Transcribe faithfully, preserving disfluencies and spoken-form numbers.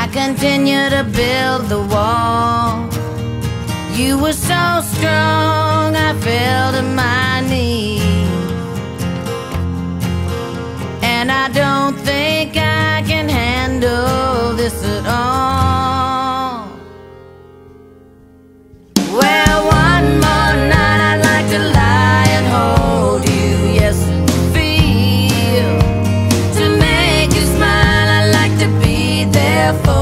continue to build the wall. You were so strong, I fell to my knees, and I don't think I can handle this at all. Well, one more night I'd like to lie and hold you, yes, and feel. To make you smile, I'd like to be there for